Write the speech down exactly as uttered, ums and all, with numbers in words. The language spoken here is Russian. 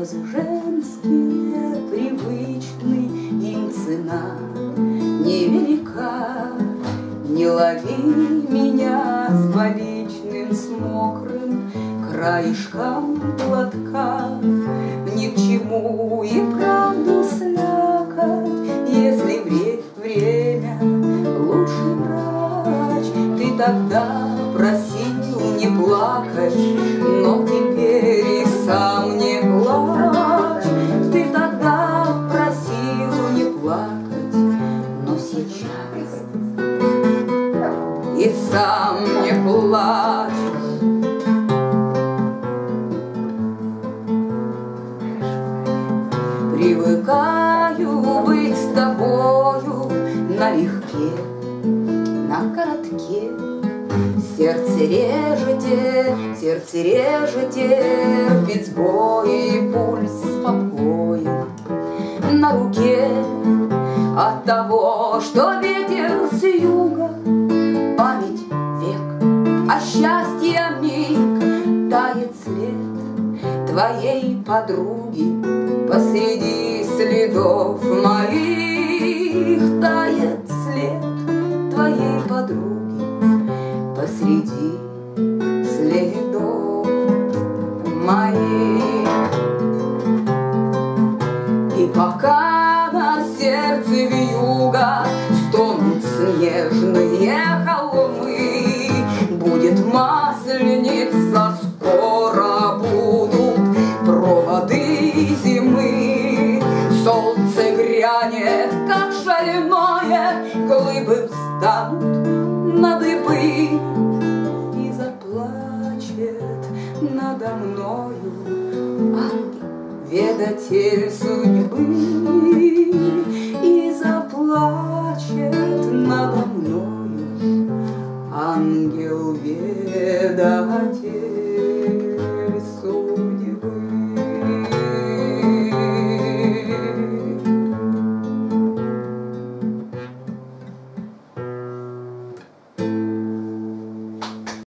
Слезы женские привычны, им цена невелика. Не лови меня с поличным, с мокрым краешком платка. Ни к чему и правду слякоть, если вре время лучший врач. Ты тогда просил не плакать, но теперь и сам не плачь. Ты тогда просил не плакать, но сейчас и сам не плачь. Привыкаю быть с тобою налегке, на коротке. Сердце режете, сердце режете, ведь сбой и пульс спокоен на руке. От того, что ветер с юга, память век, а счастье миг, тает след твоей подруги посреди следов моих. Тает след твоей подруги посреди следов моих. И пока на сердце вьюга стонут снежные холмы, будет масленица, скоро будут проводы зимы. Солнце грянет, как шальное, глыбы встанут на дыбы и заплачет надо мною ангел, ведатель судьбы, и заплачет надо мною ангел, ведатель